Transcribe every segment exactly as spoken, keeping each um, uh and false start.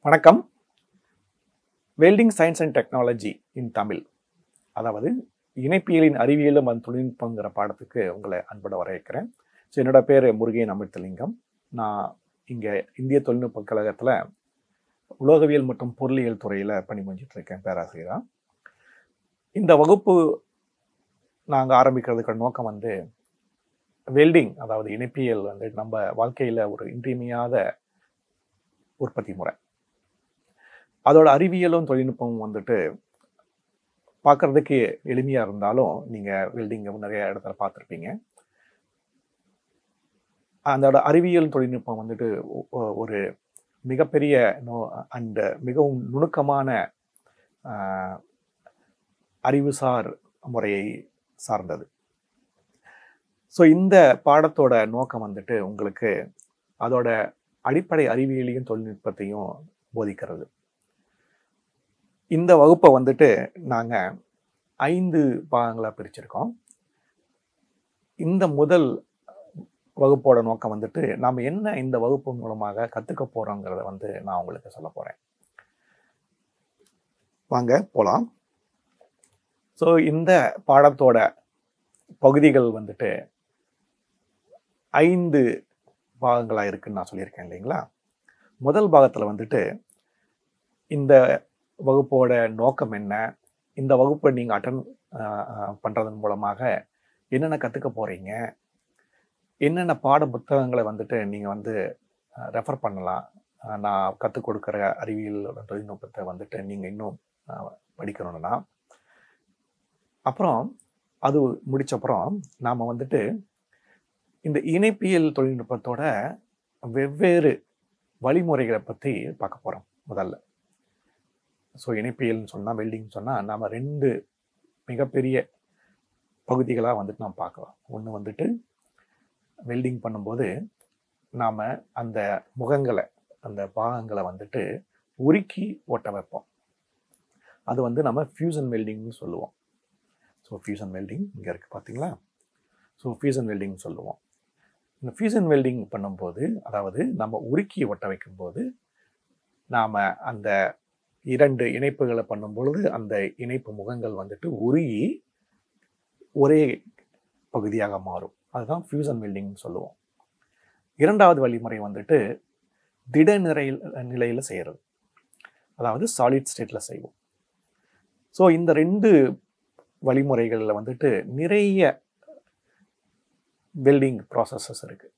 வணக்கம். Welding science and technology in Tamil, அதாவது இணைப்பியலின் அறிவியலும் அந்த தொழில்நுட்பங்கிற பாடத்துக்கு உங்களை அன்போட வரவேற்கிறேன். ஸோ என்னோட பேர் முருகேன் அமிர்தலிங்கம். நான் இங்கே இந்திய தொழில்நுட்ப கழகத்தில் உலோகவியல் மற்றும் பொருளியல் துறையில் பணிபுரிஞ்சிட்டு இருக்கேன், பேராசிரியராக. இந்த வகுப்பு நாங்கள் ஆரம்பிக்கிறதுக்கு நோக்கம் வந்து வெல்டிங், அதாவது இணைப்பியல் வந்து நம்ம வாழ்க்கையில் ஒரு இன்றியமையாத உற்பத்தி முறை. அதோட அறிவியலும் தொழில்நுட்பமும் வந்துட்டு பார்க்குறதுக்கு எளிமையாக இருந்தாலும் நீங்கள் வெல்டிங் நிறைய இடத்துல பார்த்துருப்பீங்க. அதோட அறிவியல் தொழில்நுட்பம் வந்துட்டு ஒரு மிகப்பெரிய நோ அண்ட் மிகவும் நுணுக்கமான அறிவுசார் முறையை சார்ந்தது. ஸோ இந்த பாடத்தோட நோக்கம் வந்துட்டு உங்களுக்கு அதோட அடிப்படை அறிவியலையும் தொழில்நுட்பத்தையும் போதிக்கிறது. இந்த வகுப்பை வந்துட்டு நாங்கள் ஐந்து பாகங்களாக பிரிச்சிருக்கோம். இந்த முதல் வகுப்போட நோக்கம் வந்துட்டு நாம் என்ன இந்த வகுப்பு மூலமாக கற்றுக்க போகிறோங்கிறத வந்து நான் உங்களுக்கு சொல்ல போகிறேன். வாங்க போகலாம். ஸோ இந்த பாடத்தோட பகுதிகள் வந்துட்டு ஐந்து பாகங்களாக இருக்குன்னு நான் சொல்லியிருக்கேன் இல்லைங்களா. முதல் பாகத்தில் வந்துட்டு இந்த வகுப்போட நோக்கம் என்ன, இந்த வகுப்பை நீங்கள் அட்டன் பண்ணுறதன் மூலமாக என்னென்ன கற்றுக்க போகிறீங்க, என்னென்ன பாட புத்தகங்களை வந்துட்டு நீங்கள் வந்து ரெஃபர் பண்ணலாம், நான் கற்றுக் கொடுக்குற அறிவியல் தொழில்நுட்பத்தை வந்துட்டு நீங்கள் இன்னும் படிக்கணும்னா, அப்புறம் அது முடிச்சப்புறம் நாம் வந்துட்டு இந்த இணைப்பியல் தொழில்நுட்பத்தோட வெவ்வேறு வழிமுறைகளை பற்றி பார்க்க போகிறோம். முதல்ல ஸோ இணைப்பியல்னு சொன்னால், வெல்டிங் சொன்னால் நாம் ரெண்டு மிகப்பெரிய பகுதிகளாக வந்துட்டு நாம் பார்க்கலாம். ஒன்று வந்துட்டு வெல்டிங் பண்ணும்போது நாம் அந்த முகங்களை, அந்த பாகங்களை வந்துட்டு உருக்கி ஒட்ட வைப்போம். அது வந்து நம்ம ஃபியூசன் வெல்டிங்னு சொல்லுவோம். ஸோ ஃபியூசன் வெல்டிங் இங்கே இருக்குது பார்த்தீங்களா. ஸோ ஃபியூசன் வெல்டிங் சொல்லுவோம். இந்த ஃபியூசன் வெல்டிங் பண்ணும்போது, அதாவது நம்ம உருக்கி ஒட்ட வைக்கும்போது, நாம் அந்த இரண்டு இணைப்புகளை பண்ணும் பொழுது அந்த இணைப்பு முகங்கள் வந்துட்டு உருகி ஒரே பகுதியாக மாறும். அதுதான் ஃபியூசன் வெல்டிங்னு சொல்லுவோம். இரண்டாவது வழிமுறை வந்துட்டு திட நிலையில் நிலையில் செய்கிறது, அதாவது சாலிட் ஸ்டேட்டில் செய்வோம். ஸோ இந்த ரெண்டு வழிமுறைகளில் வந்துட்டு நிறைய வெல்டிங் ப்ராசஸஸ் இருக்குது.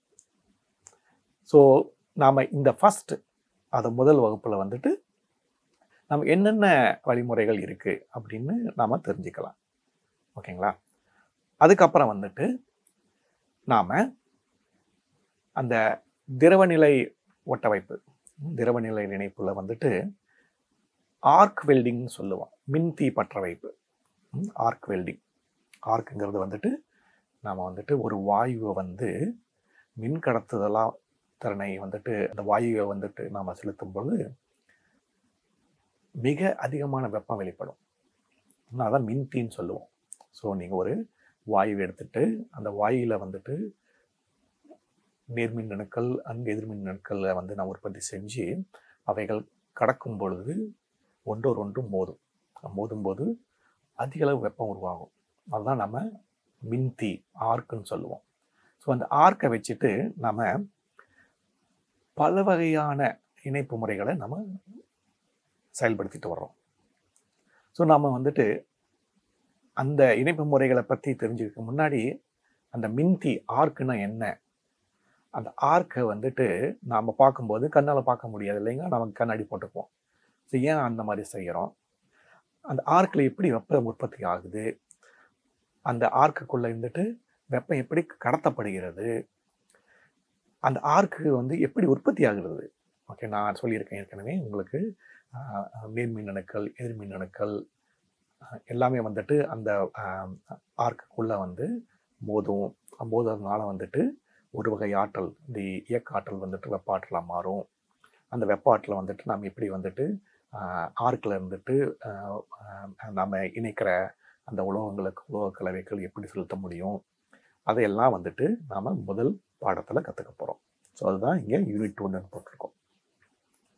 ஸோ நாம் இந்த ஃபஸ்ட், அது முதல் வகுப்பில் வந்துட்டு நம்ம என்னென்ன வழிமுறைகள் இருக்குது அப்படின்னு நாம் தெரிஞ்சுக்கலாம். ஓகேங்களா. அதுக்கப்புறம் வந்துட்டு நாம் அந்த திரவநிலை ஒட்ட வைப்பு, திரவநிலை இணைப்பில் வந்துட்டு ஆர்க் வெல்டிங்னு சொல்லுவோம். மின்தீ பற்ற வைப்பு, ஆர்க் வெல்டிங். ஆர்க்குங்கிறது வந்துட்டு நாம் வந்துட்டு ஒரு வாயுவை வந்து மின் கடத்துதலா திறனை வந்துட்டு அந்த வாயுவை வந்துட்டு நாம் செலுத்தும் பொழுது மிக அதிகமான வெப்பம் வெளிப்படும். அதான் மின்தீன்னு சொல்லுவோம். ஸோ நீங்கள் ஒரு வாயுவை எடுத்துட்டு அந்த வாயுவில் வந்துட்டு நேர்மின் அணுக்கள் அங்கு எதிர்மின் அணுக்களை வந்து நான் உற்பத்தி செஞ்சு அவைகள் கடக்கும் பொழுது ஒன்றோர் ஒன்று மோதும். மோதும்போது அதிக அளவு வெப்பம் உருவாகும். அதுதான் நம்ம மின்தீ, ஆர்க்குன்னு சொல்லுவோம். ஸோ அந்த ஆர்க்கை வச்சுட்டு நம்ம பல வகையான இணைப்பு முறைகளை நம்ம செயல்படுத்திட்டு வர்றோம். ஸோ நம்ம வந்துட்டு அந்த இணைப்பு முறைகளை பற்றி தெரிஞ்சுக்க முன்னாடி அந்த மின்தீ ஆர்க்குன்னா என்ன, அந்த ஆர்க்கை வந்துட்டு நாம் பார்க்கும்போது கண்ணால் பார்க்க முடியாது இல்லைங்க, நமக்கு கண்ணாடி போட்டுக்குவோம். ஸோ ஏன் அந்த மாதிரி செய்கிறோம், அந்த ஆர்க்கில் எப்படி வெப்பம் உற்பத்தி ஆகுது, அந்த ஆர்க்குக்குள்ளே இருந்துட்டு வெப்பம் எப்படி கடத்தப்படுகிறது, அந்த ஆர்க்கு வந்து எப்படி உற்பத்தி ஆகுறது. ஓகே, நான் சொல்லியிருக்கேன் ஏற்கனவே உங்களுக்கு, நேர்மின் அணுக்கள் எதிர்மின் அணுக்கள் எல்லாமே வந்துட்டு அந்த ஆர்க்குக்குள்ளே வந்து மோதும். மோதுறதுனால வந்துட்டு ஒரு வகை ஆற்றல், இந்த இயக்க ஆற்றல் வந்துட்டு வெப்ப ஆற்றலாக மாறும். அந்த வெப்ப ஆற்றலை வந்துட்டு நாம் எப்படி வந்துட்டு ஆர்க்கில் இருந்துட்டு நம்ம இணைக்கிற அந்த உலோகங்களுக்கு உலோக கலவைகள் எப்படி செலுத்த முடியும், அதையெல்லாம் வந்துட்டு நாம் முதல் பாடத்தில் கற்றுக்க போகிறோம். ஸோ அதுதான் இங்கே யூனிட் ஒன்றுன்னு போட்டிருக்கோம்.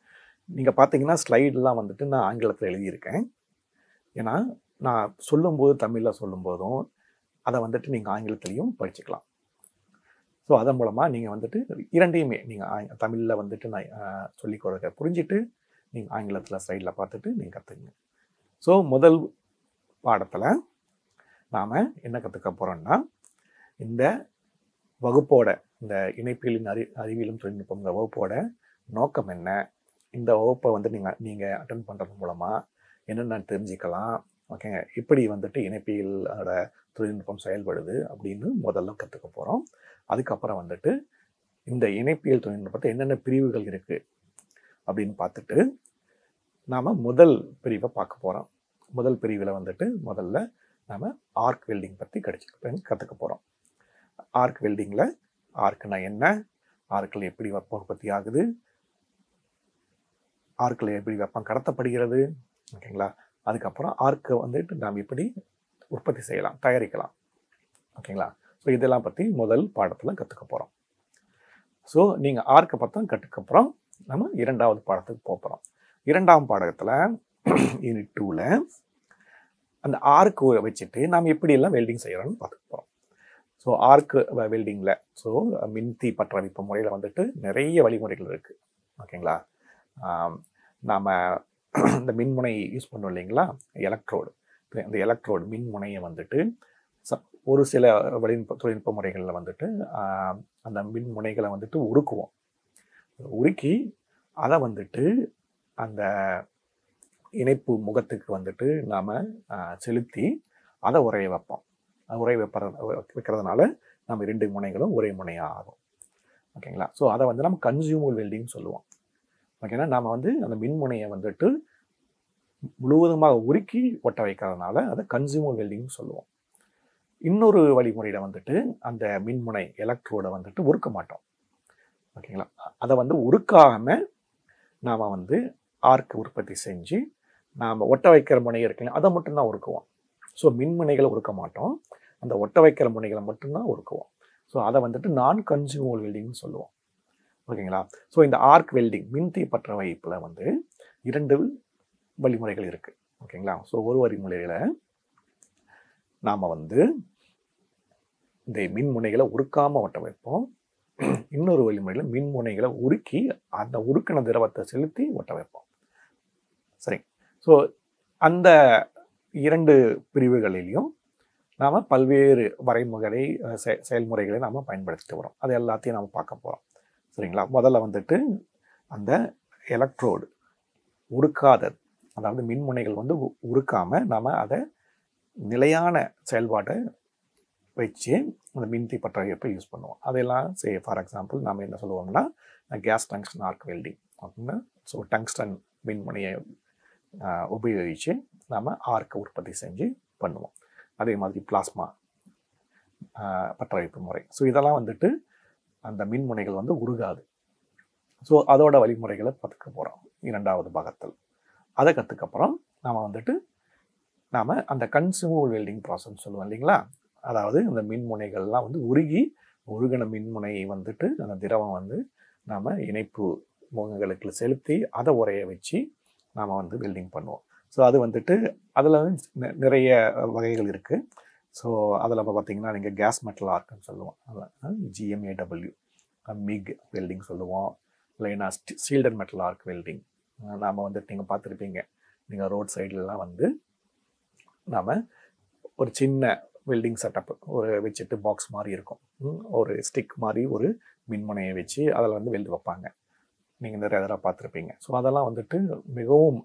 நீங்கள் பார்த்தீங்கன்னா ஸ்லைடெலாம் வந்துட்டு நான் ஆங்கிலத்தில் எழுதியிருக்கேன். ஏன்னா நான் சொல்லும்போது தமிழில் சொல்லும்போதும் அதை வந்துட்டு நீங்கள் ஆங்கிலத்திலையும் படிச்சுக்கலாம். ஸோ அதன் மூலமாக நீங்கள் வந்துட்டு இரண்டையுமே நீங்கள் தமிழில் வந்துட்டு நான் சொல்லிக் கொடுக்க புரிஞ்சுட்டு நீங்கள் ஆங்கிலத்தில் ஸ்லைடில் பார்த்துட்டு நீங்கள் கற்றுக்குங்க. ஸோ முதல் பாடத்தில் நாம் என்ன கற்றுக்க போகிறோம்னா, இந்த வகுப்போட இந்த இணைப்பியலின் அறி அறிவியலும் தொழில்நுட்பங்கிற வகுப்போட நோக்கம் என்ன, இந்த வகுப்பை வந்து நீங்கள் நீங்கள் அட்டன் பண்ணுறது மூலமாக என்னென்ன தெரிஞ்சுக்கலாம், ஓகேங்க, இப்படி வந்துட்டு இணைப்பியலோட தொழில்நுட்பம் செயல்படுது அப்படின்னு முதல்ல கற்றுக்க போகிறோம். அதுக்கப்புறம் வந்துட்டு இந்த இணைப்பியல் தொழில்நுட்பத்தை என்னென்ன பிரிவுகள் இருக்குது அப்படின்னு பார்த்துட்டு நாம் முதல் பிரிவை பார்க்க போகிறோம். முதல் பிரிவில் வந்துட்டு முதல்ல நாம் ஆர்க் வெல்டிங் பற்றி கடிச்சு கற்றுக்க போகிறோம். ஆர்க் வெல்டிங்கில் ஆர்க்குனா என்ன, ஆர்க்கில் எப்படி வெப்பம் உற்பத்தி ஆகுது, ஆர்க்கில் எப்படி வெப்பம் கடத்தப்படுகிறது, ஓகேங்களா, அதுக்கப்புறம் ஆர்க்கை வந்துட்டு நாம் எப்படி உற்பத்தி செய்யலாம், தயாரிக்கலாம், ஓகேங்களா. ஸோ இதெல்லாம் பற்றி முதல் பாடத்தில் கற்றுக்க போகிறோம். ஸோ நீங்கள் ஆர்க்கை பற்றி கற்றுக்கப்புறம் நம்ம இரண்டாவது பாடத்துக்கு போகிறோம். இரண்டாம் பாடத்தில் யூனிட் டூவில் அந்த ஆர்க்கு வச்சுட்டு நாம் எப்படியெல்லாம் வெல்டிங் செய்கிறோன்னு பார்த்துக்க போகிறோம். ஸோ ஆர்க்கு வெல்டிங்கில் ஸோ மின்தி பற்ற வைப்பு முறையில் வந்துட்டு நிறைய வழிமுறைகள் இருக்குது, ஓகேங்களா. நாம் இந்த மின்முனை யூஸ் பண்ணோம் இல்லைங்களா, எலக்ட்ரோடு. இந்த எலக்ட்ரோடு மின்முனையை வந்துட்டு ச ஒரு சில வழிநுட்ப தொழில்நுட்ப முறைகளில் வந்துட்டு அந்த மின்முனைகளை வந்துட்டு உருக்குவோம். உருக்கி அதை வந்துட்டு அந்த இணைப்பு முகத்துக்கு வந்துட்டு நாம் செலுத்தி அதை உரைய வைப்போம். உரை வைப்ப வைக்கிறதுனால நம்ம இரண்டு முனைகளும் ஒரே முனையாக ஆகும், ஓகேங்களா. ஸோ அதை வந்து நம்ம கன்சியூமர் வெல்டிங் சொல்லுவோம், ஓகேனா. நாம் வந்து அந்த மின்முனையை வந்துட்டு முழுவதுமாக உருக்கி ஒட்ட வைக்கிறதுனால அதை கன்சியூமர் வெல்டிங் சொல்லுவோம். இன்னொரு வழிமுறையில் வந்துட்டு அந்த மின்முனை எலக்ட்ரோடை வந்துட்டு உருக்க மாட்டோம், ஓகேங்களா. அதை வந்து உருக்காமல் நாம் வந்து ஆர்க் உற்பத்தி செஞ்சு நாம் ஒட்ட வைக்கிற முனை இருக்குல்ல அதை மட்டும்தான் உருக்குவோம். ஸோ மின்முனைகளை உருக்க மாட்டோம், அந்த ஒட்ட வைக்கிற முனைகளை மட்டும்தான் உருக்குவோம். ஸோ அதை வந்துட்டு நான் கன்சியூமர் வெல்டிங்னு சொல்லுவோம், ஓகேங்களா. ஸோ இந்த ஆர்க் வெல்டிங் மின்தி பற்ற வைப்பில் வந்து இரண்டு வழிமுறைகள் இருக்குது, ஓகேங்களா. ஸோ ஒரு வழிமுறையில் நாம் வந்து இந்த மின்முனைகளை உருக்காமல் ஒட்ட வைப்போம். இன்னொரு வழிமுறையில் மின்முனைகளை உருக்கி அந்த உருக்கின திரவத்தை செலுத்தி ஒட்ட வைப்போம், சரி. ஸோ அந்த இரண்டு பிரிவுகளிலையும் நாம் பல்வேறு வரைமுறை செ செயல்முறைகளை நாம் பயன்படுத்திட்டு வரோம். அது எல்லாத்தையும் நாம் பார்க்க போகிறோம், சரிங்களா. முதல்ல வந்துட்டு அந்த எலக்ட்ரோடு உருக்காதது, அதாவது மின்முனைகள் வந்து உருக்காமல் நாம் அதை நிலையான செயல்பாட்டை வச்சு அந்த மின்தி பற்ற வைப்பை யூஸ் பண்ணுவோம். அதெல்லாம் சே ஃபார் எக்ஸாம்பிள் நாம் என்ன சொல்லுவோம்னா கேஸ் டங்ஸ்டன் ஆர்க் வெல்டிங் அப்படின்னா, ஸோ டங்ஸ்டன் மின்முனையை உபயோகித்து நாம் ஆர்க்கை உற்பத்தி செஞ்சு பண்ணுவோம். அதே மாதிரி பிளாஸ்மா பற்ற வைப்பு முறை. ஸோ இதெல்லாம் வந்துட்டு அந்த மின்முனைகள் வந்து உருகாது. ஸோ அதோட வழிமுறைகளை கற்றுக்க போகிறோம் இரண்டாவது பாகத்தில். அதை கற்றுக்கப்புறம் நாம் வந்துட்டு நாம் அந்த கன்சியூமர் வெல்டிங் ப்ராசஸ் சொல்லுவோம் இல்லைங்களா. அதாவது அந்த மின்முனைகள்லாம் வந்து உருகி உருகின மின்முனையை வந்துட்டு அந்த திரவம் வந்து நாம் இணைப்பு முகங்களுக்கு செலுத்தி அதை உரைய வச்சு நாம் வந்து வெல்டிங் பண்ணுவோம். ஸோ அது வந்துட்டு அதில் வந்து நிறைய வகைகள் இருக்குது. ஸோ அதில் இப்போ பார்த்தீங்கன்னா நீங்கள் கேஸ் மெட்டல் ஆர்க்குன்னு சொல்லுவோம், அதில் ஜிஎம்ஏடபிள்யூ மிக் வெல்டிங் சொல்லுவோம். இல்லைன்னா ஸ்டீல்டன் மெட்டல் ஆர்க் வெல்டிங் நாம் வந்துட்டு நீங்கள் பார்த்துருப்பீங்க, நீங்கள் ரோட் சைட்லலாம் வந்து நாம் ஒரு சின்ன வெல்டிங் செட்டப் ஒரு வச்சுட்டு பாக்ஸ் மாதிரி இருக்கும், ஒரு ஸ்டிக் மாதிரி ஒரு மின்முனையை வச்சு அதில் வந்து வெல்டு வைப்பாங்க. நீங்கள் நிறைய தடவை பார்த்துருப்பீங்க. ஸோ அதெல்லாம் வந்துட்டு மிகவும்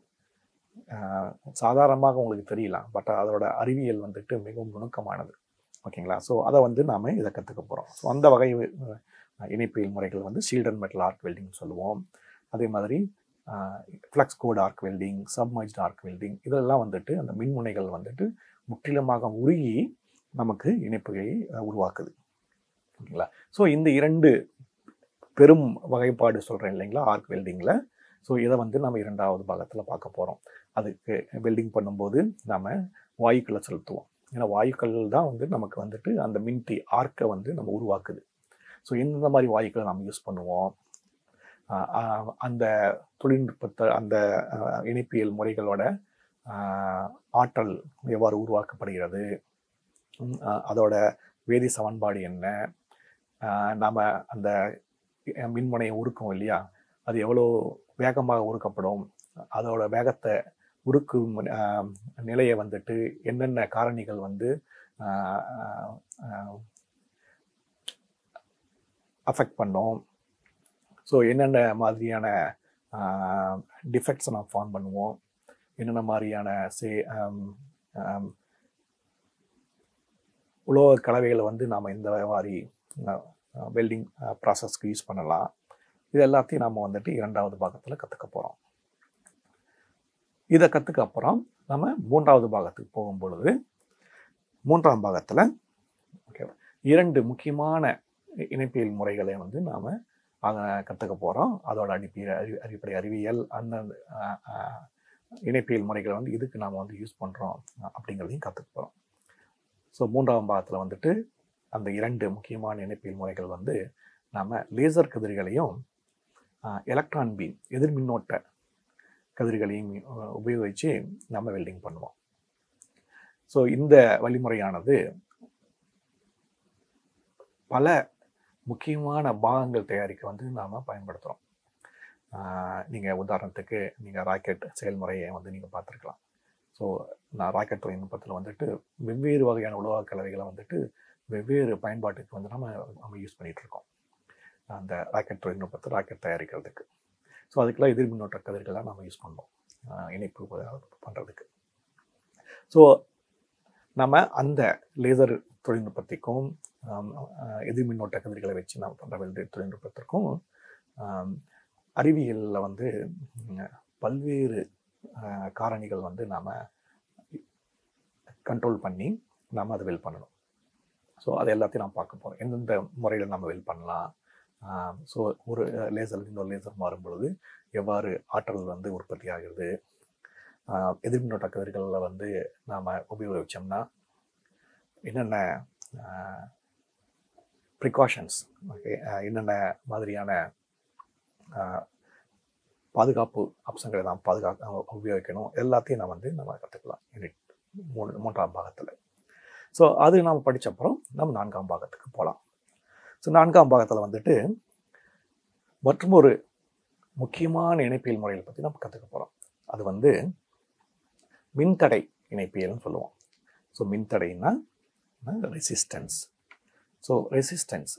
சாதாரணமாக உங்களுக்கு தெரியலாம், பட் அதோட அறிவியல் வந்துட்டு மிகவும் நுணுக்கமானது, ஓகேங்களா. ஸோ அதை வந்து நாம் இதை கற்றுக்க போகிறோம். ஸோ அந்த வகை இணைப்பியல் முறைகள் வந்து ஷீல்டன் மெட்டல் ஆர்க் வெல்டிங் சொல்லுவோம். அதே மாதிரி flux coat arc welding, submerged arc welding, இதெல்லாம் வந்துட்டு அந்த மின்முனைகள் வந்துட்டு முற்றிலுமாக உருகி நமக்கு இணைப்புகளை உருவாக்குது, ஓகேங்களா. ஸோ இந்த இரண்டு பெரும் வகைப்பாடு சொல்கிறேன் இல்லைங்களா ஆர்க் வெல்டிங்கில். ஸோ இதை வந்து நம்ம இரண்டாவது பாகத்தில் பார்க்க போகிறோம். அதுக்கு வெல்டிங் பண்ணும்போது நாம் வாயுக்களை செலுத்துவோம். ஏன்னா வாயுக்கள் தான் வந்து நமக்கு வந்துட்டு அந்த மின்தி ஆர்க்கை வந்து நம்ம உருவாக்குது. ஸோ எந்த மாதிரி வாயுக்களை நம்ம யூஸ் பண்ணுவோம் அந்த தொழில்நுட்பத்தை அந்த இணைப்பியல் முறைகளோட ஆற்றல் எவ்வாறு உருவாக்கப்படுகிறது, அதோட வேதி சமன்பாடு என்ன, நாம் அந்த மின்முனையை உருக்கும் இல்லையா, அது எவ்வளோ வேகமாக உருக்கப்படும், அதோட வேகத்தை உருக்கும் நிலையை வந்துட்டு என்னென்ன காரணிகள் வந்து அஃபெக்ட் பண்ணோம், ஸோ என்னென்ன மாதிரியான டிஃபெக்ட்ஸை நாம் ஃபார்ம் பண்ணுவோம், என்னென்ன மாதிரியான சே உலோக கலவைகளை வந்து நாம் இந்த மாதிரி வெல்டிங் ப்ராசஸ்க்கு யூஸ் பண்ணலாம். இது எல்லாத்தையும் நம்ம வந்துட்டு இரண்டாவது பாகத்தில் கற்றுக்க போகிறோம். இதை கற்றுக்க அப்புறம் நம்ம மூன்றாவது பாகத்துக்கு போகும் பொழுது மூன்றாம் பாகத்தில் ஓகே இரண்டு முக்கியமான இணைப்பியல் முறைகளை வந்து நாம் அதை கற்றுக்க போகிறோம். அதோட அடிப்படை அறி அடிப்படை அறிவியல் அந்த இணைப்பியல் முறைகளை வந்து இதுக்கு நாம் வந்து யூஸ் பண்ணுறோம் அப்படிங்கிறதையும் கற்றுக்க போகிறோம். ஸோ மூன்றாம் பாகத்தில் வந்துட்டு அந்த இரண்டு முக்கியமான இணைப்பியல் முறைகள் வந்து நாம் லேசர் கதிர்களையும் எலக்ட்ரான் பீம் எதிர் மின்னோட்ட கதிர்களையும் உபயோகித்து நம்ம வெல்டிங் பண்ணுவோம். ஸோ இந்த வழிமுறையானது பல முக்கியமான பாகங்கள் தயாரிக்க வந்து நாம் பயன்படுத்துகிறோம். நீங்கள் உதாரணத்துக்கு நீங்கள் ராக்கெட் செயல்முறையை வந்து நீங்கள் பார்த்துருக்கலாம். ஸோ நான் ராக்கெட் தொழில்நுட்பத்தில் வந்துட்டு வெவ்வேறு வகையான உலோக கலவைகளை வந்துட்டு வெவ்வேறு பயன்பாட்டுக்கு வந்து நம்ம நம்ம யூஸ் பண்ணிகிட்ருக்கோம். அந்த ராக்கெட் தொழில்நுட்பத்தை ராக்கெட் தயாரிக்கிறதுக்கு. ஸோ அதுக்கெல்லாம் எதிர் மின்னோட்ட கதிர்களாக நம்ம யூஸ் பண்ணுவோம் இணைப்பு பண்ணுறதுக்கு. ஸோ நம்ம அந்த லேசர் தொழில்நுட்பத்திற்கும் எதிர் மின்னோட்ட கதிர்களை வச்சு நம்ம பண்ணுற வெல்டு தொழில்நுட்பத்திற்கும் அறிவியலில் வந்து பல்வேறு காரணிகள் வந்து நாம் கண்ட்ரோல் பண்ணி நம்ம அதை வெல் பண்ணணும். ஸோ அது எல்லாத்தையும் நாம் பார்க்க போகிறோம். எந்தெந்த முறையில் நம்ம வெல் பண்ணலாம், ஸோ ஒரு லேசர் இன்னொரு லேசர் மாறும் பொழுது எவ்வாறு ஆற்றல் வந்து உற்பத்தி ஆகிறது, எதிர் மின்னோட்ட கதிர்களில் வந்து நாம் உபயோகித்தோம்னா என்னென்ன ப்ரிகாஷன்ஸ், ஓகே என்னென்ன மாதிரியான பாதுகாப்பு அம்சங்களை நாம் பாதுகாக்க உபயோகிக்கணும், எல்லாத்தையும் நான் வந்து நம்ம கற்றுக்கலாம் யூனிட் மூணு மூன்றாம் பாகத்தில். ஸோ அது நாம் படித்த அப்புறம் நம்ம நான்காம் பாகத்துக்கு போகலாம். ஸோ நான்காம் பாகத்தில் வந்துட்டு மற்றும் ஒரு முக்கியமான இணைப்பியல் முறைகளை பற்றி நம்ம கற்றுக்க போகிறோம். அது வந்து மின்தடை இணைப்பியல்னு சொல்லுவோம். ஸோ மின்தடைன்னா ரெசிஸ்டன்ஸ். ஸோ ரெசிஸ்டன்ஸ்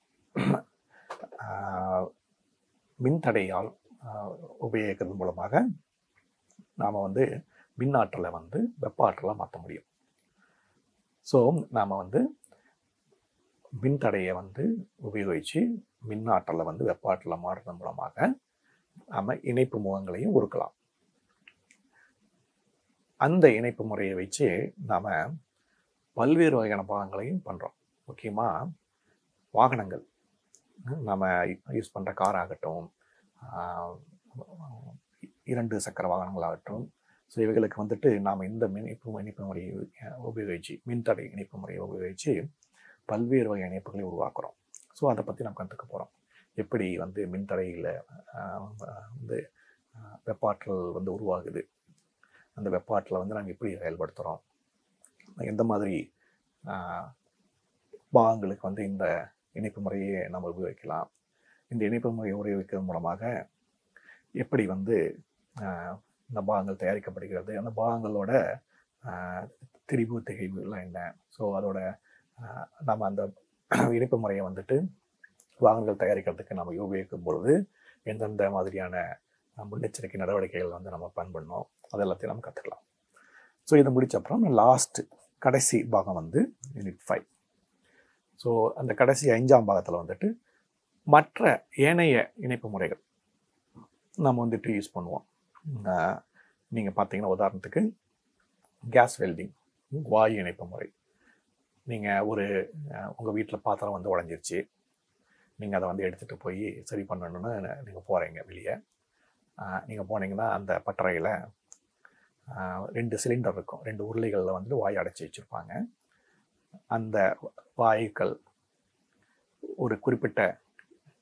மின்தடையால் உபயோகிக்கிறது மூலமாக நாம் வந்து மின் ஆற்றலை வந்து வெப்ப ஆற்றலாக மாற்ற முடியும். ஸோ நாம் வந்து மின்தடையை வந்து உபயோகித்து மின் ஆற்றலை வந்து வெப்ப ஆற்றலை மாற்றுறது மூலமாக நம்ம இணைப்பு முகங்களையும் உருக்கலாம். அந்த இணைப்பு முறையை வச்சு நாம் பல்வேறு வகையான பாகங்களையும் பண்ணுறோம். முக்கியமாக வாகனங்கள், நம்ம யூஸ் பண்ணுற கார் ஆகட்டும், இரண்டு சக்கர வாகனங்களாகட்டும், ஸோ இவைகளுக்கு வந்துட்டு நாம் இந்த இணைப்பு இணைப்பு முறையை உபயோகித்து மின்தடை இணைப்பு முறையை உபயோகித்து பல்வேறு வகை இணைப்புகளை உருவாக்குறோம். ஸோ அதை பற்றி நம்ம கற்றுக்க போகிறோம். எப்படி வந்து மின்தடையில் வந்து வெப்பாற்றல் வந்து உருவாகுது, அந்த வெப்பாற்றலை வந்து நாங்கள் எப்படி செயல்படுத்துகிறோம், எந்த மாதிரி பாகங்களுக்கு வந்து இந்த இணைப்பு முறையை நம்ம உபயோகிக்கலாம், இந்த இணைப்பு முறையை உபயோகிக்கிறது மூலமாக எப்படி வந்து இந்த பாகங்கள் தயாரிக்கப்படுகிறது, அந்த பாகங்களோட திரிபு திகைவுலாம் என்ன, ஸோ அதோட நம்ம அந்த இணைப்பு முறையை வந்துட்டு வாகனங்கள் தயாரிக்கிறதுக்கு நம்ம உபயோகிக்கும் பொழுது எந்தெந்த மாதிரியான முன்னெச்சரிக்கை நடவடிக்கைகள் வந்து நம்ம பயன்படணும், அது எல்லாத்தையும் நம்ம கற்றுக்கலாம். ஸோ இதை முடிச்ச அப்புறம் லாஸ்ட் கடைசி பாகம் வந்து யூனிட் ஃபைவ். ஸோ அந்த கடைசி ஐந்தாம் பாகத்தில் வந்துட்டு மற்ற ஏனைய இணைப்பு முறைகள் நம்ம வந்துட்டு யூஸ் பண்ணுவோம். நீங்கள் பார்த்தீங்கன்னா உதாரணத்துக்கு கேஸ் வெல்டிங், வாயு இணைப்பு முறை. நீங்கள் ஒரு உங்கள் வீட்டில் பாத்திரம் வந்து உடஞ்சிருச்சு, நீங்கள் அதை வந்து எடுத்துகிட்டு போய் சரி பண்ணணுன்னு நீங்கள் போகிறீங்க வெளியே. நீங்கள் போனீங்கன்னா அந்த பட்டறையில் ரெண்டு சிலிண்டர் இருக்கும், ரெண்டு உருளைகளில் வந்து வாயு அடைச்சி வச்சுருப்பாங்க. அந்த வாயுக்கள் ஒரு குறிப்பிட்ட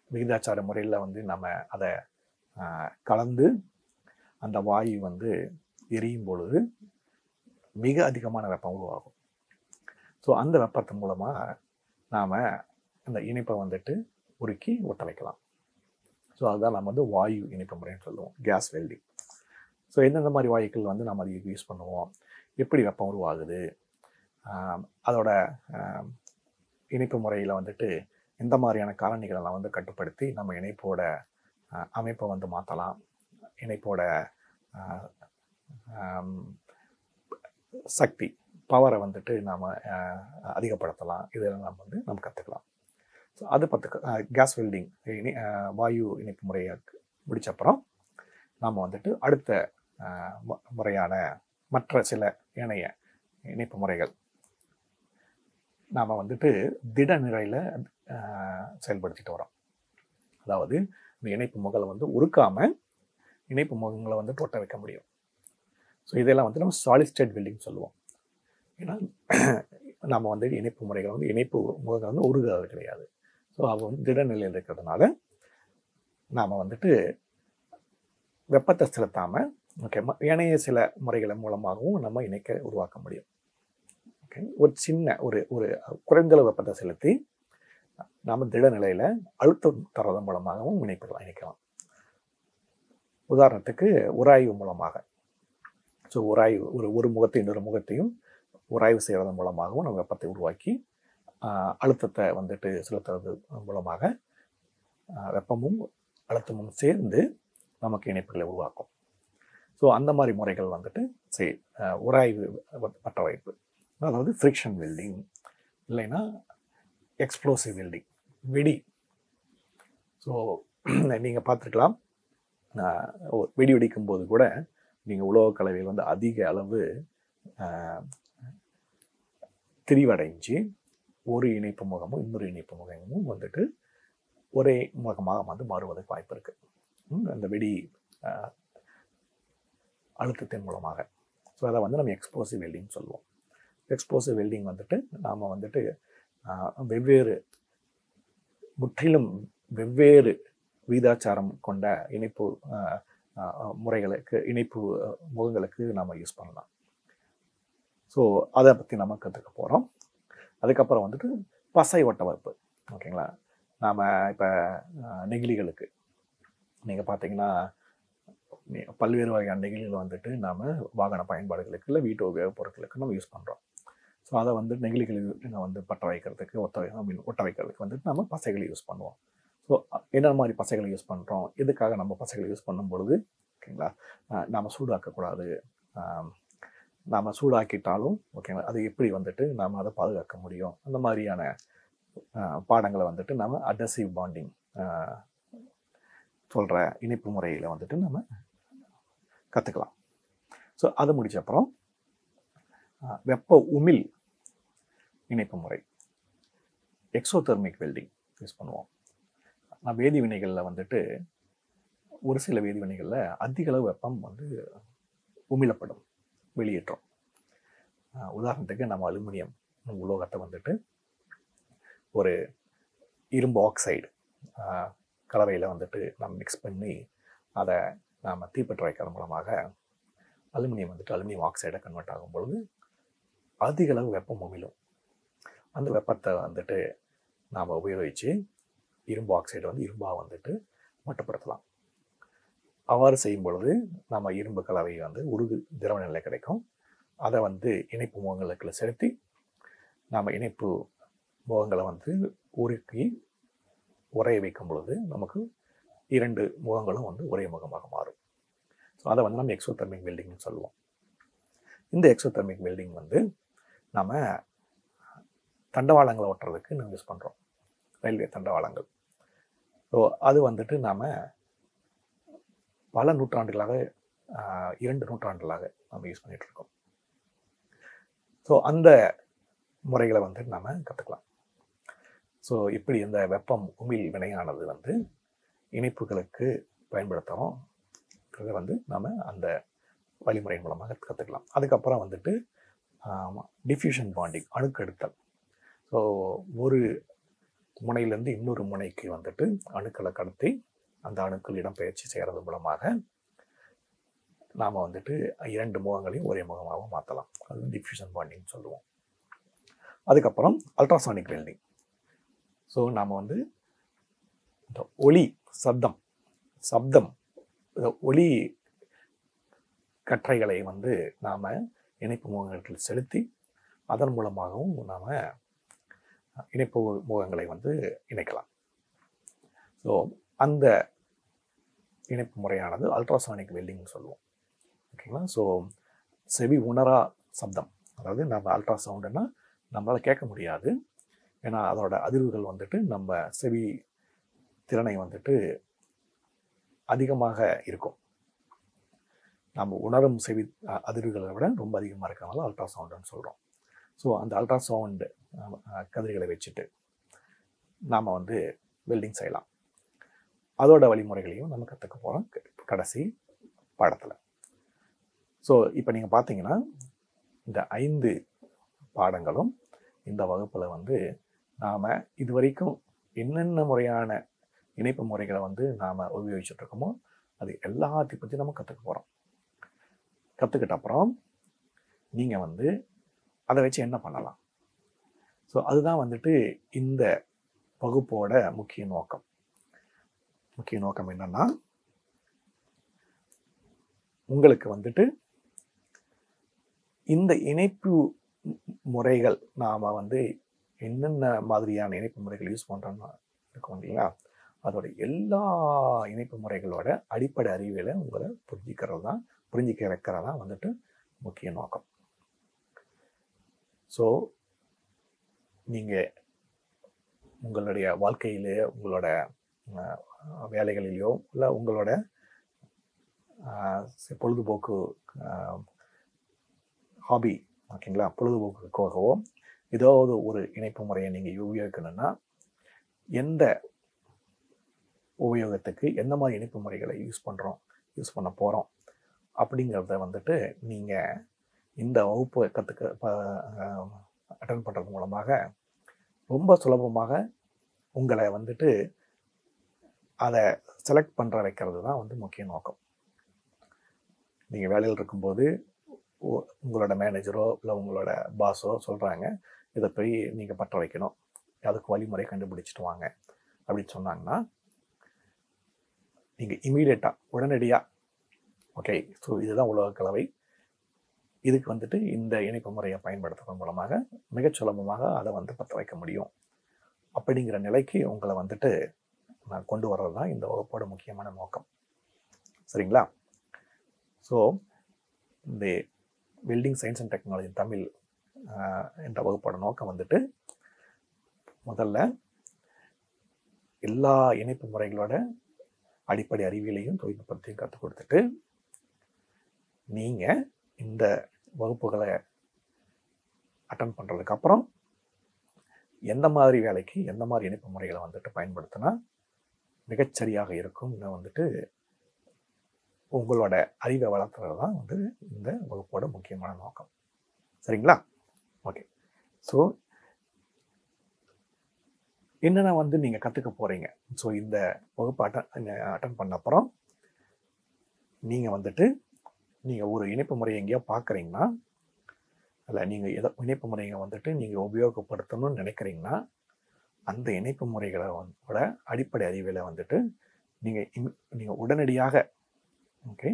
விகிதாச்சார முறையில் வந்து நம்ம அதை கலந்து அந்த வாயு வந்து எரியும் பொழுது மிக அதிகமான வெப்பம் உருவாகும். ஸோ அந்த வெப்பத்தின் மூலமாக நாம் அந்த இணைப்பை வந்துட்டு உருக்கி ஒட்ட வைக்கலாம். ஸோ அதுதான் நம்ம வந்து வாயு இணைப்பு முறைன்னு சொல்லுவோம், கேஸ் வெல்டிங். ஸோ எந்தெந்த மாதிரி வாயுக்கள் வந்து நம்ம அதுக்கு யூஸ் பண்ணுவோம், எப்படி வெப்பம் உருவாகுது, அதோட இணைப்பு முறையில் வந்துட்டு எந்த மாதிரியான காரணிகளெல்லாம் வந்து கட்டுப்படுத்தி நம்ம இணைப்போட அமைப்பை வந்து மாற்றலாம், இணைப்போட சக்தி பவரை வந்துட்டு நாம் அதிகப்படுத்தலாம், இதெல்லாம் நம்ம வந்து நம்ம கற்றுக்கலாம். ஸோ அது பத்து கேஸ் வெல்டிங் இணை வாயு இணைப்பு முறையை முடிச்சப்புறம் நாம் வந்துட்டு அடுத்த முறையான மற்ற சில ஏனைய இணைப்பு முறைகள் நாம் வந்துட்டு திட நிலையில் செயல்படுத்திட்டு வரோம். அதாவது இந்த இணைப்பு முகலை வந்து உருக்காமல் இணைப்பு முகங்களை வந்து ஒட்ட வைக்க முடியும். ஸோ இதெல்லாம் வந்து நம்ம சாலிட் ஸ்டேட் வெல்டிங் சொல்லுவோம். ஏன்னா நம்ம வந்து இணைப்பு முறைகள் வந்து இணைப்பு முகங்கள் வந்து உருகாது கிடையாது. ஸோ அது வந்து திட நிலையில் இருக்கிறதுனால நாம் வந்துட்டு வெப்பத்தை செலுத்தாமல் ஓகே ஏனைய சில முறைகள் மூலமாகவும் நம்ம இணைக்க உருவாக்க முடியும். ஓகே, ஒரு சின்ன ஒரு ஒரு குறைந்தளவு வெப்பத்தை செலுத்தி நாம் திட நிலையில் அழுத்தம் தரதன் மூலமாகவும் இணைப்புகளை இணைக்கலாம். உதாரணத்துக்கு உராய்வு மூலமாக, ஸோ உராய்வு ஒரு ஒரு முகத்தை இன்னொரு முகத்தையும் உராய்வு செய்வதன் மூலமாகவும் நம்ம வெப்பத்தை உருவாக்கி அழுத்தத்தை வந்துட்டு செலுத்துறது மூலமாக வெப்பமும் அழுத்தமும் சேர்ந்து நமக்கு இணைப்புகளை உருவாக்கும். ஸோ அந்த மாதிரி முறைகள் வந்துட்டு செய் உராய்வு பற்ற வைப்பு, அதாவது ஃப்ரிக்ஷன் வெல்டிங், இல்லைன்னா எக்ஸ்ப்ளோசிவ் வெல்டிங், வெடி. ஸோ நீங்கள் பார்த்துருக்கலாம், வெடி வெடிக்கும் போது கூட நீங்கள் உலோக கலவையில் வந்து அதிக அளவு திரிவடைஞ்சு ஒரு இணைப்பு முகமும் இன்னொரு இணைப்பு முகமும் வந்துட்டு ஒரே முகமாக வந்து மாறுவதற்கு வாய்ப்பு இருக்குது அந்த வெடி அழுத்தத்தின் மூலமாக. ஸோ அதை வந்து நம்ம எக்ஸ்ப்ளோசிவ் வெல்டிங் சொல்லுவோம். எக்ஸ்ப்ளோசிவ் வெல்டிங் வந்துட்டு நாம் வந்துட்டு வெவ்வேறு முற்றிலும் வெவ்வேறு விகிதாச்சாரம் கொண்ட இணைப்பு முறைகளுக்கு இணைப்பு முகங்களுக்கு நாம் யூஸ் பண்ணலாம். ஸோ அதை பற்றி நம்ம கற்றுக்க போகிறோம். அதுக்கப்புறம் வந்துட்டு பசை ஒட்ட வைப்பு. ஓகேங்களா, நாம் இப்போ நெகிழிகளுக்கு நீங்கள் பார்த்தீங்கன்னா பல்வேறு வகையான நெகிழிகள் வந்துட்டு நாம் வாகன பயன்பாடுகளுக்கு இல்லை வீட்டு உபயோகப் பொருட்களுக்கு நம்ம யூஸ் பண்ணுறோம். ஸோ அதை வந்து நெகிழிகள் வந்து பற்ற வைக்கிறதுக்கு ஒத்த மீன் ஒட்ட வைக்கிறதுக்கு வந்துட்டு நம்ம பசைகளை யூஸ் பண்ணுவோம். ஸோ என்ன மாதிரி பசைகளை யூஸ் பண்ணுறோம், எதுக்காக நம்ம பசைகளை யூஸ் பண்ணும் பொழுது ஓகேங்களா, நாம் சூடாக்கக்கூடாது, நாம் சூடாக்கிட்டாலும் ஓகேங்களா அது எப்படி வந்துட்டு நாம் அதை பாதுகாக்க முடியும், அந்த மாதிரியான பாடங்களை வந்துட்டு நம்ம அட்ஹசிவ் பாண்டிங் சொல்கிற இணைப்பு முறையில் வந்துட்டு நம்ம கற்றுக்கலாம். ஸோ அது முடிச்ச அப்புறம் வெப்ப உமிழ் இணைப்பு முறை எக்ஸோதெர்மிக் வெல்டிங் யூஸ் பண்ணுவோம். நான் வேதி வினைகளில் வந்துட்டு ஒரு சில வேதி வினைகளில் அதிக அளவு வெப்பம் வந்து உமிழப்படும், வெளியேற்றோம். உதாரணத்துக்கு நம்ம அலுமினியம் உலோகத்தை வந்துட்டு ஒரு இரும்பு ஆக்சைடு கலவையில் வந்துட்டு நம்ம மிக்ஸ் பண்ணி அதை நாம் தீப்பற்ற வைக்கிறது மூலமாக அலுமினியம் வந்துட்டு அலுமினியம் ஆக்சைடை கன்வெர்ட் ஆகும் பொழுது அதிக அளவு வெப்பம் உமிழும். அந்த வெப்பத்தை வந்துட்டு நாம் உபயோகித்து இரும்பு ஆக்சைடை வந்து இரும்பாக வந்துட்டு மட்டுப்படுத்தலாம். அவ்வாறு செய்யும் பொழுது நம்ம இரும்பு கலவையை வந்து உருகு திரவ நிலை கிடைக்கும். அதை வந்து இணைப்பு முகங்களுக்குள்ள செலுத்தி நாம் இணைப்பு முகங்களை வந்து உருக்கி உரைய வைக்கும் பொழுது நமக்கு இரண்டு முகங்களும் வந்து ஒரே முகமாக மாறும். ஸோ அதை வந்து நம்ம எக்ஸோதெர்மிக் வெல்டிங்னு சொல்லுவோம். இந்த எக்ஸோதெர்மிக் வெல்டிங் வந்து நம்ம தண்டவாளங்களை ஒட்டுறதுக்கு நம்ம யூஸ் பண்ணுறோம், ரயில்வே தண்டவாளங்கள். ஸோ அது வந்துட்டு நாம் பல நூற்றாண்டுகளாக இரண்டு நூற்றாண்டுகளாக நம்ம யூஸ் பண்ணிகிட்ருக்கோம். ஸோ அந்த முறைகளை வந்து நாம் கற்றுக்கலாம். ஸோ இப்படி இந்த வெப்பம் உமிழ் வினையானது வந்து இணைப்புகளுக்கு பயன்படுத்துகிறோம், இதை வந்து நாம் அந்த வழிமுறை மூலமாக கற்றுக்கலாம். அதுக்கப்புறம் வந்துட்டு டிஃப்யூஷன் பாண்டிங், அணுக்கெடுத்தல். ஸோ ஒரு முனையிலேருந்து இன்னொரு முனைக்கு வந்துட்டு அணுக்களை கடத்தி அந்த அணுக்கள் இடம்பெயர்ச்சி செய்கிறது மூலமாக நாம் வந்துட்டு இரண்டு முகங்களையும் ஒரே முகமாக மாற்றலாம். அது வந்து டிஃப்யூஷன் பாண்டிங் சொல்லுவோம். அதுக்கப்புறம் அல்ட்ராசானிக் வெல்டிங். ஸோ நாம் வந்து இந்த ஒளி சப்தம் சப்தம் ஒளி கற்றைகளை வந்து நாம் இணைப்பு முகங்களில் செலுத்தி அதன் மூலமாகவும் நாம் இணைப்பு முகங்களை வந்து இணைக்கலாம். ஸோ அந்த இணைப்பு முறையானது அல்ட்ராசானிக் வெல்டிங்னு சொல்லுவோம். ஓகேங்களா? ஸோ செவி உணரா சப்தம், அதாவது நம்ம அல்ட்ராசவுண்டுன்னா நம்மளால் கேட்க முடியாது, ஏன்னா அதோட அதிர்வுகள் வந்துட்டு நம்ம செவி திறனை வந்துட்டு அதிகமாக இருக்கும். நம்ம உணரும் செவி அதிர்வுகளை விட ரொம்ப அதிகமாக இருக்கிறனால அல்ட்ராசவுண்டுன்னு சொல்கிறோம். ஸோ அந்த அல்ட்ராசவுண்டு கதிர்களை வச்சுட்டு நாம் வந்து வெல்டிங் செய்யலாம். அதோட வழிமுறைகளையும் நம்ம கற்றுக்க போகிறோம் கடைசி பாடத்தில். ஸோ இப்போ நீங்கள் பார்த்தீங்கன்னா இந்த ஐந்து பாடங்களும் இந்த வகுப்பில் வந்து நாம் இது வரைக்கும் என்னென்ன முறையான இணைப்பு முறைகளை வந்து நாம் உபயோகிச்சுட்ருக்கோமோ அது எல்லாத்தையும் பற்றி நம்ம கற்றுக்க போகிறோம். கற்றுக்கிட்ட அப்புறம் நீங்கள் வந்து அதை வச்சு என்ன பண்ணலாம்? ஸோ அதுதான் வந்துட்டு இந்த வகுப்போட முக்கிய நோக்கம். முக்கிய நோக்கம் என்னன்னா, உங்களுக்கு வந்துட்டு இந்த இணைப்பு முறைகள் நாம் வந்து என்னென்ன மாதிரியான இணைப்பு முறைகள் யூஸ் பண்ணுறோம்னு இருக்கோம் இல்லையா, அதோட எல்லா இணைப்பு முறைகளோட அடிப்படை அறிவியலை உங்களை புரிஞ்சிக்கிறது தான் புரிஞ்சிக்க வைக்கிறது தான் வந்துட்டு முக்கிய நோக்கம். ஸோ நீங்கள் உங்களுடைய வாழ்க்கையிலே உங்களோட வேலைகளிலேயோ இல்லை உங்களோட பொழுதுபோக்கு ஹாபி, ஓகேங்களா, பொழுதுபோக்குக்காகவோ ஏதாவது ஒரு இணைப்பு முறையை நீங்கள் உபயோகிக்கணும்னா எந்த உபயோகத்துக்கு எந்த மாதிரி இணைப்பு முறைகளை யூஸ் பண்ணுறோம் யூஸ் பண்ண போகிறோம் அப்படிங்கிறத வந்துட்டு நீங்கள் இந்த வகுப்பு கற்றுக்க அட்டன் பண்ணுறது மூலமாக ரொம்ப சுலபமாக உங்களை வந்துட்டு அதை செலக்ட் பண்ணுற வைக்கிறது தான் வந்து முக்கிய நோக்கம். நீங்கள் வேலையில் இருக்கும்போது உங்களோட மேனேஜரோ இல்லை உங்களோட பாஸோ சொல்கிறாங்க இதை போய் நீங்கள் பற்ற வைக்கணும், அதுக்கு வழிமுறை கண்டுபிடிச்சிட்டு வாங்க அப்படின்னு சொன்னாங்கன்னா நீங்கள் இமீடியட்டாக உடனடியாக ஓகே ஸோ இதுதான் உலக கலவை, இதுக்கு வந்துட்டு இந்த இணைப்பு முறையை பயன்படுத்துவதன் மூலமாக மிகச் சுலபமாக அதை வந்து பற்ற வைக்க முடியும் அப்படிங்கிற நிலைக்கு உங்களை வந்துட்டு நான் கொண்டு வர்றது தான் இந்த வகுப்போட முக்கியமான நோக்கம். சரிங்களா? ஸோ இந்த welding science and technology Tamil என்ற வகுப்போட நோக்கம் வந்துட்டு முதல்ல எல்லா இணைப்பு முறைகளோட அடிப்படை அறிவியலையும் தொழில்நுட்பத்தையும் கற்றுக் கொடுத்துட்டு நீங்கள் இந்த வகுப்புகளை அட்டன் பண்ணுறதுக்கப்புறம் எந்த மாதிரி வேலைக்கு எந்த மாதிரி இணைப்பு முறைகளை வந்துட்டு பயன்படுத்தினா மிகச்சரியாக இருக்கும் வந்துட்டு உங்களோட அறிவை வளர்த்துறது தான் வந்து இந்த வகுப்போட முக்கியமான நோக்கம். சரிங்களா? ஓகே. ஸோ என்னென்ன வந்து நீங்கள் கற்றுக்க போகிறீங்க? ஸோ இந்த வகுப்பு அட்டன் அட்டன் பண்ண அப்புறம் நீங்கள் வந்துட்டு நீங்கள் ஒரு இணைப்பு முறையை எங்கேயோ பார்க்குறீங்கன்னா இல்லை நீங்கள் எதோ இணைப்பு முறையை வந்துட்டு நீங்கள் உபயோகப்படுத்தணும்னு நினைக்கிறீங்கன்னா அந்த இணைப்பு முறைகளோட அடிப்படை அறிவியலை வந்துட்டு நீங்கள் இம் நீங்கள் உடனடியாக ஓகே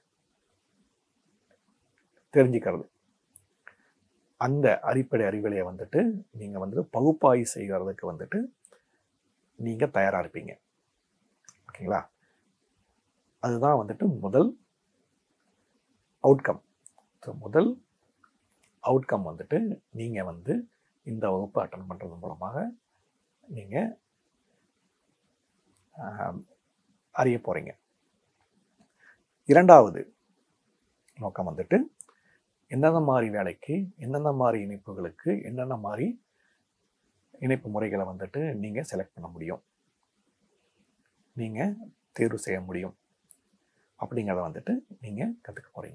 தெரிஞ்சுக்கிறது, அந்த அடிப்படை அறிவியலை வந்துட்டு நீங்கள் வந்து பகுப்பாய்வு செய்கிறதுக்கு வந்துட்டு நீங்கள் தயாராக இருப்பீங்க. ஓகேங்களா? அதுதான் வந்துட்டு முதல் அவுட்கம். ஸோ முதல் அவுட்கம் வந்துட்டு நீங்கள் வந்து இந்த வகுப்பு அட்டன் பண்ணுறது மூலமாக நீங்கள் அறிய போகிறீங்க. இரண்டாவது நோக்கம் வந்துட்டு எந்தெந்த மாதிரி வேலைக்கு எந்தெந்த மாதிரி இணைப்புகளுக்கு என்னென்ன மாதிரி இணைப்பு முறைகளை வந்துட்டு நீங்கள் செலக்ட் பண்ண முடியும், நீங்கள் தேர்வு செய்ய முடியும் அப்படிங்கிறத வந்துட்டு நீங்கள் கற்றுக்க போகிறீங்க.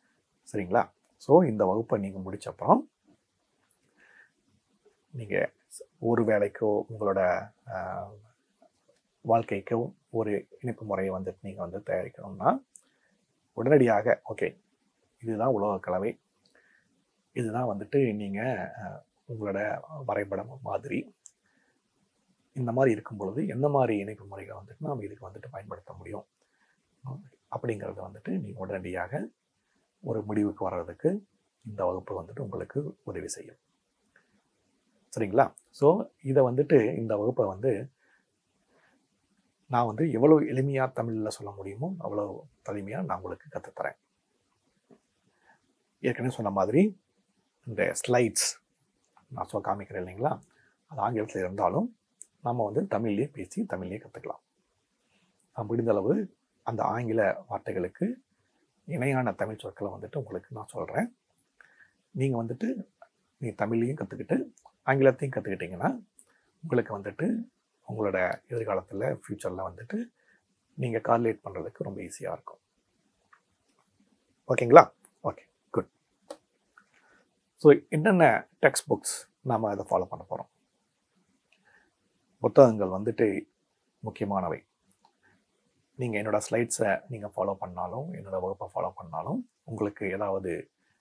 சரிங்களா? ஸோ இந்த வகுப்பை நீங்கள் முடிச்ச அப்புறம் நீங்கள் ஒரு வேலைக்கோ உங்களோட வாழ்க்கைக்கோ ஒரு இணைப்பு முறையை வந்துட்டு நீங்கள் வந்து தயாரிக்கணும்னா உடனடியாக ஓகே இதுதான் உலோக கலவை, இதுதான் வந்துட்டு நீங்கள் உங்களோட வரைபடம் மாதிரி, இந்த மாதிரி இருக்கும் பொழுது எந்த மாதிரி இணைப்பு முறைகளை வந்துட்டு நாம் இதுக்கு வந்துட்டு பயன்படுத்த முடியும் அப்படிங்கிறத வந்துட்டு நீங்கள் உடனடியாக ஒரு முடிவுக்கு வர்றதுக்கு இந்த வகுப்பு வந்துட்டு உங்களுக்கு உதவி செய்யும். சரிங்களா? ஸோ இதை வந்துட்டு இந்த வகுப்பை வந்து நான் வந்து எவ்வளோ எளிமையாக தமிழில் சொல்ல முடியுமோ அவ்வளோ எளிமையாக நான் உங்களுக்கு கற்றுத்தரேன். ஏற்கனவே சொன்ன மாதிரி இந்த ஸ்லைட்ஸ் நான் சொல்ல காமிக்கிறேன் இல்லைங்களா, அது ஆங்கிலத்தில் இருந்தாலும் நம்ம வந்து தமிழ்லேயே பேசி தமிழ்லேயே கற்றுக்கலாம். நான் முடிந்தளவு அந்த ஆங்கில வார்த்தைகளுக்கு இணையான தமிழ் சொற்களை வந்துட்டு உங்களுக்கு நான் சொல்கிறேன். நீங்கள் வந்துட்டு நீ தமிழையும் கற்றுக்கிட்டு ஆங்கிலத்தையும் கற்றுக்கிட்டிங்கன்னா உங்களுக்கு வந்துட்டு உங்களோட எதிர்காலத்தில் ஃப்யூச்சரில் வந்துட்டு நீங்கள் கால்குலேட் பண்ணுறதுக்கு ரொம்ப ஈஸியாக இருக்கும். ஓகேங்களா? Okay, good. ஸோ என்னென்ன டெக்ஸ்ட் புக்ஸ் நாம் அதை ஃபாலோ பண்ண போகிறோம்? புத்தகங்கள் வந்துட்டு முக்கியமானவை. நீங்கள் என்னோடய ஸ்லைட்ஸை நீங்கள் ஃபாலோ பண்ணாலும் என்னோடய வகுப்பை ஃபாலோ பண்ணாலும் உங்களுக்கு ஏதாவது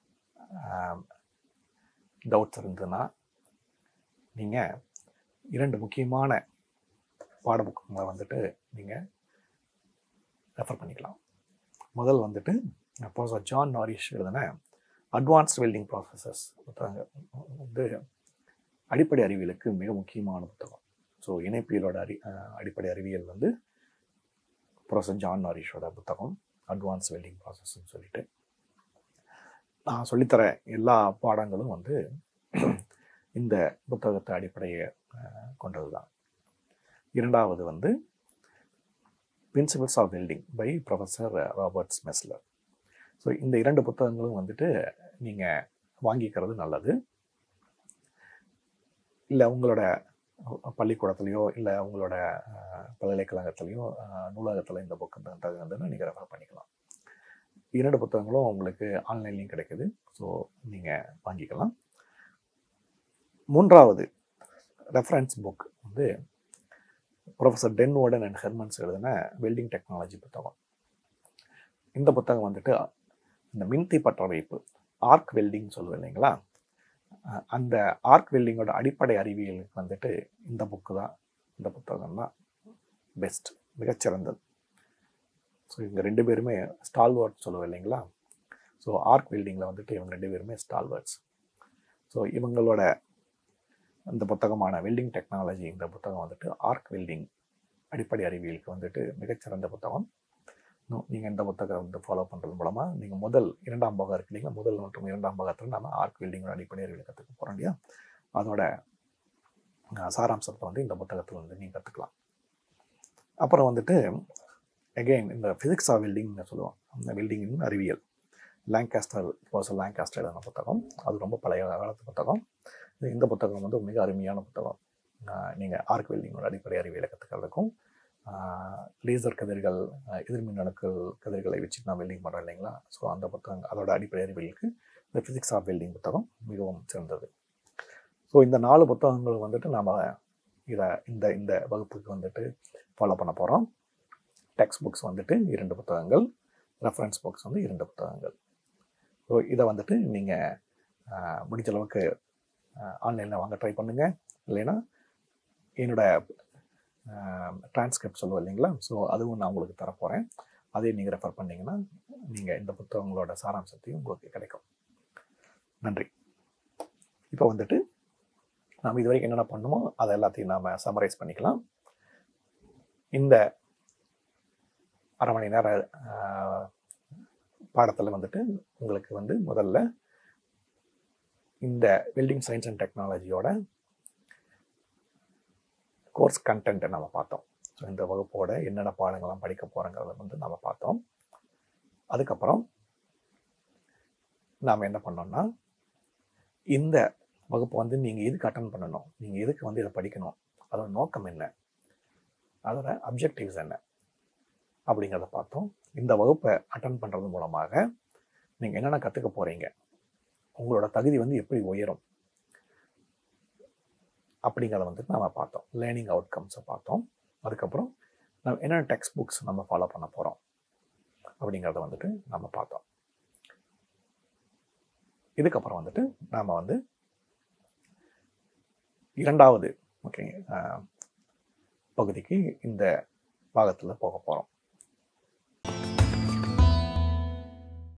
டவுட்ஸ் இருந்ததுன்னா நீங்கள் இரண்டு முக்கியமான பாட புக்குங்களை வந்துட்டு நீங்கள் ரெஃபர் பண்ணிக்கலாம். முதல் வந்துட்டு ப்ரொஃபஸர் ஜான் நாரிஷ் எழுதின அட்வான்ஸ்ட் வெல்டிங் ப்ராசஸஸ் புத்தகங்கள் வந்து அடிப்படை அறிவியலுக்கு மிக முக்கியமான புத்தகம். ஸோ இணைப்பியலோட அறி அடிப்படை அறிவியல் வந்து ப்ரொஃபஸர் ஜான் நாரிஷோட புத்தகம் அட்வான்ஸ் வெல்டிங் ப்ராசஸ்ன்னு சொல்லிட்டு. நான் சொல்லித்தர எல்லா பாடங்களும் வந்து இந்த புத்தகத்தை அடிப்படையை கொண்டது தான். இரண்டாவது வந்து principles of welding by professor Robert Messler. So இந்த இரண்டு புத்தகங்களும் வந்துட்டு நீங்கள் வாங்கிக்கிறது நல்லது. இல்லை உங்களோட பள்ளிக்கூடத்துலையோ இல்லை உங்களோட பல்கலைக்கழகத்துலேயோ நூலகத்தில் இந்த புக்கு வந்து நீங்கள் ரெஃபர் பண்ணிக்கலாம். இரண்டு புத்தகங்களும் உங்களுக்கு ஆன்லைன்லேயும் கிடைக்குது. ஸோ நீங்கள் வாங்கிக்கலாம். மூன்றாவது ரெஃபரன்ஸ் புக் வந்து professor Den Ouden and Hermans எழுதின வெல்டிங் டெக்னாலஜி புத்தகம். இந்த புத்தகம் வந்துட்டு இந்த மின்தி பற்ற வைப்பு ஆர்க் வெல்டிங் சொல்லுவேன் இல்லைங்களா, அந்த ஆர்க் வெல்டிங்கோட அடிப்படை அறிவியலுக்கு வந்துட்டு இந்த புக்கு தான் இந்த புத்தகம் தான் பெஸ்ட், மிகச்சிறந்தது. ஸோ இவங்க ரெண்டு பேருமே ஸ்டால்வர்ட்ஸ் சொல்லுவேன் இல்லைங்களா. ஸோ ஆர்க் வெல்டிங்கில் வந்துட்டு இவங்க ரெண்டு பேருமே ஸ்டால்வர்ட்ஸ். ஸோ இவங்களோட இந்த புத்தகமான வெல்டிங் டெக்னாலஜி இந்த புத்தகம் வந்துட்டு ஆர்க் வெல்டிங் அடிப்படை அறிவியலுக்கு வந்துட்டு மிகச்சிறந்த புத்தகம். நீங்கள் இந்த புத்தகத்தை வந்து ஃபாலோ பண்ணுறது மூலமாக நீங்கள் முதல் இரண்டாம் பாகம் இருக்கு இல்லைங்களா, முதல் மற்றும் இரண்டாம் பாகத்தில் நம்ம ஆர்க் வெல்டிங்கோட அடிப்படை அறிவியலை கற்றுக்க போகிறோம் இல்லையா, அதோட சாராம்சத்தை வந்து இந்த புத்தகத்தில் வந்து நீங்கள் கற்றுக்கலாம். அப்புறம் வந்துட்டு அகெயின் இந்த ஃபிசிக்ஸ் ஆஃப் வெல்டிங்னு சொல்லுவோம், அந்த வெல்டிங்கின் அறிவியல் லாங்காஸ்டர் ப்ரொஃபஸர் லாங்காஸ்டர் எழுதின புத்தகம். அது ரொம்ப பழைய காலத்து புத்தகம். இந்த புத்தகம் வந்து மிக அருமையான புத்தகம். நீங்கள் ஆர்க் வெல்டிங்கோட அடிப்படை அறிவியலை கற்றுக்கிறதுக்கும் லேசர் கதிர்கள் எதிர்மின் அணுக்கள் கதிர்களை வச்சு நான் வெல்டிங் பண்ணுறேன் இல்லைங்களா, ஸோ அந்த புத்தகம் அதோட அடிப்படை அறிவியலுக்கு இந்த ஃபிசிக்ஸ் ஆஃப் வெல்டிங் புத்தகம் மிகவும் சிறந்தது. ஸோ இந்த நாலு புத்தகங்கள் வந்துட்டு நாம் இதை இந்த இந்த வகுப்புக்கு வந்துட்டு ஃபாலோ பண்ண போகிறோம். டெக்ஸ்ட் புக்ஸ் வந்துட்டு இரண்டு புத்தகங்கள், ரெஃபரன்ஸ் புக்ஸ் வந்து இரண்டு புத்தகங்கள். ஸோ இதை வந்துட்டு நீங்கள் முடிஞ்ச அளவுக்கு ஆன்லைனில் வாங்க ட்ரை பண்ணுங்கள். இல்லைன்னா என்னோட டிரான்ஸ்கிரிப்ட் சொல்லுவோம் இல்லைங்களா, ஸோ அதுவும் நான் உங்களுக்கு தரப்போகிறேன். அதையும் நீங்கள் ரெஃபர் பண்ணிங்கன்னா நீங்கள் இந்த புத்தகங்களோட சாராம்சத்தையும் உங்களுக்கு கிடைக்கும். நன்றி. இப்போ வந்துட்டு நாம் இது வரைக்கும் என்னென்ன பண்ணுமோ அதை எல்லாத்தையும் நாம் சம்மரைஸ் பண்ணிக்கலாம். இந்த அரை மணி நேர பாடத்தில் வந்துட்டு உங்களுக்கு வந்து முதல்ல இந்த வெல்டிங் சயின்ஸ் அண்ட் டெக்னாலஜியோட கோர்ஸ் கண்டென்ட்டை நம்ம பார்த்தோம். ஸோ இந்த வகுப்போட என்னென்ன பாடங்கள்லாம் படிக்க போகிறோங்கிறத வந்து நம்ம பார்த்தோம். அதுக்கப்புறம் நாம் என்ன பண்ணோம்னா இந்த வகுப்பு வந்து நீங்கள் எதுக்கு அட்டன் பண்ணணும், நீங்கள் எதுக்கு வந்து இதை படிக்கணும், அதோட நோக்கம் என்ன, அதோட அப்ஜெக்டிவ்ஸ் என்ன அப்படிங்கிறத பார்த்தோம். இந்த வகுப்பை அட்டன் பண்ணுறது மூலமாக நீங்கள் என்னென்ன கற்றுக்க போகிறீங்க, உங்களோட தகுதி வந்து எப்படி உயரும், அப்படிங்கிறத வந்துட்டு நம்ம பார்த்தோம். லேர்னிங் அவுட்கம்ஸை பார்த்தோம். அதுக்கப்புறம் நம்ம என்னென்ன டெக்ஸ்ட் புக்ஸ் நம்ம ஃபாலோ பண்ண போகிறோம் அப்படிங்கிறத வந்துட்டு நம்ம பார்த்தோம். இதுக்கப்புறம் வந்துட்டு நாம் வந்து இரண்டாவது ஓகே பகுதிக்கு இந்த பாகத்தில் போக போகிறோம்.